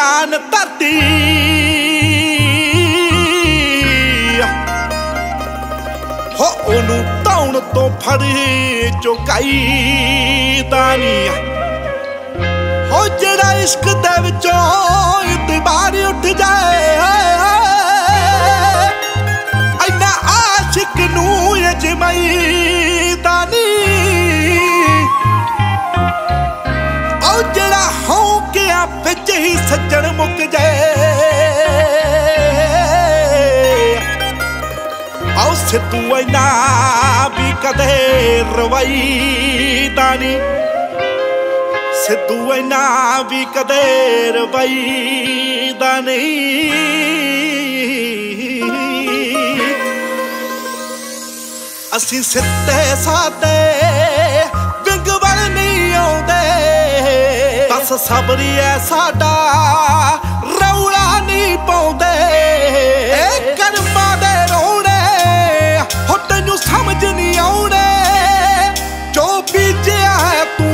जान धरती हो ओनू धौण तो फड़ चुकाई दानी हो जड़ा इश्क दे विचों इतबार उठ जाए इन्ना आशिक नू अजमाई दानी ओ जड़ा हो गया बिच ही सज्जन मुक जाए आओ सिद्धू इन्ना भी कदे रवाईदा नहीं सिद्धू इन्ना भी कदे रवाईदा नहीं असी सिद्धे साधे विंग वल नहीं आउंदे बस सबरी है साडा रौला नहीं पाउंदे कर्मां दे रोणे हो तैनू समझ नहीं आउणे जो बीजिया है तू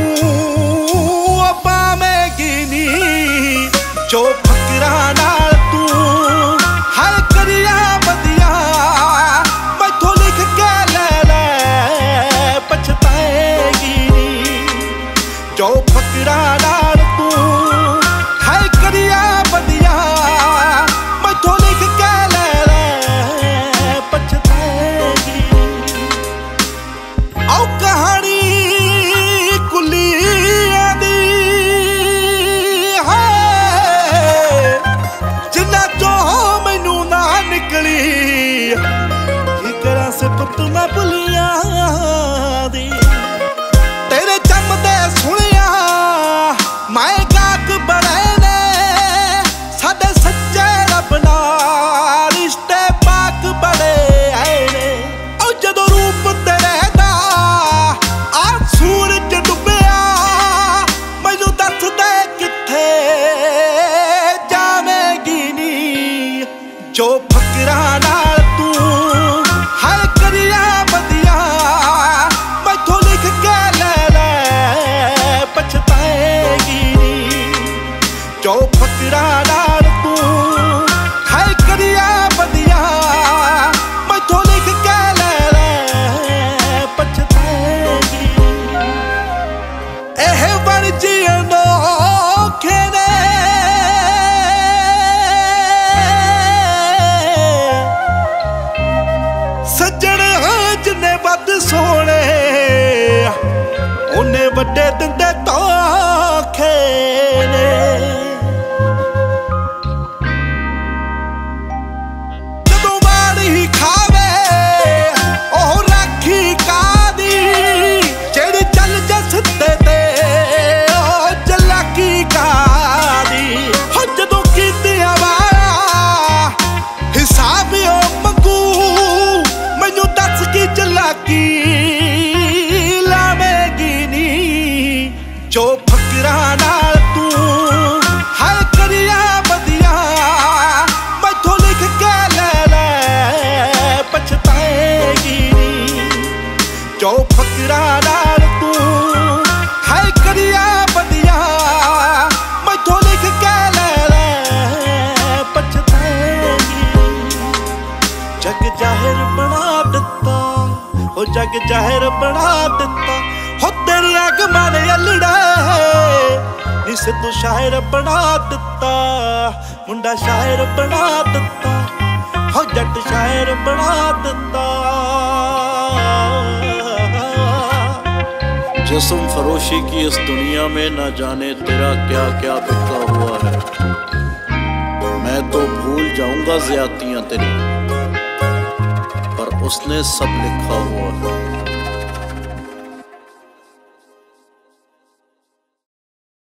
पावेगी नहीं जो फकरां नाल तू हर करिया बदिया मैथों लिख के ले पछताएगी नहीं जो फकरां नाल तू हर करिया बदिया मैथों लिख के ले पछताएगी आओ कहानी कुलियां दी है जिन्ना चो मैनू ना निकली की करा से पुत मैं भुलिया दी तेरे जमदे सुनिया मैं गाक बड़े ने साडे सच्चे रब नाल रिश्ते पाक बड़े आए ने ओ जदों रूप तेरे दा आ सूरज डुबिया मैनू दस दे किथे जावेगी नी जो फकरां नाल तू हर करिया बदिया मैथों लिख के ले पछताएगी नी जो फकरां नाल तू हर करिया बदिया मैथों लिख के ले पछताएगी एह बन जीण औखे ने सज्जण जिन्ने वध सोने उन्ने वड्डे दिंदे धोखे ने जदों माड़ी खावे ओह राखी कादी जेड़ी चल जसते ते ओ चलाकी कादी हो जदों कीतिया वाला हिसाब ओ मंगू मैनू दस की चलाकी लावेगी नी जो फकरां नाल तू हर करिया बदिया मैथों लिख के ले पछताएगी नी जो फकरां नाल तू हर करिया बदिया मैथों लिख के ले पछताएगी जग जाहिर बना दिता हो जग जाहिर बना दिता हो तेरी अगमां ने अल्लड़ा नी सिद्धू शायर बना दिता मुंडा शायर बना दिता हो जट शायर बना दिता जिस्म फरोशी की इस दुनिया में न जाने तेरा क्या क्या बिका हुआ है मैं तो भूल जाऊंगा ज़्यादतियां तेरी पर उसने सब लिखा हुआ है।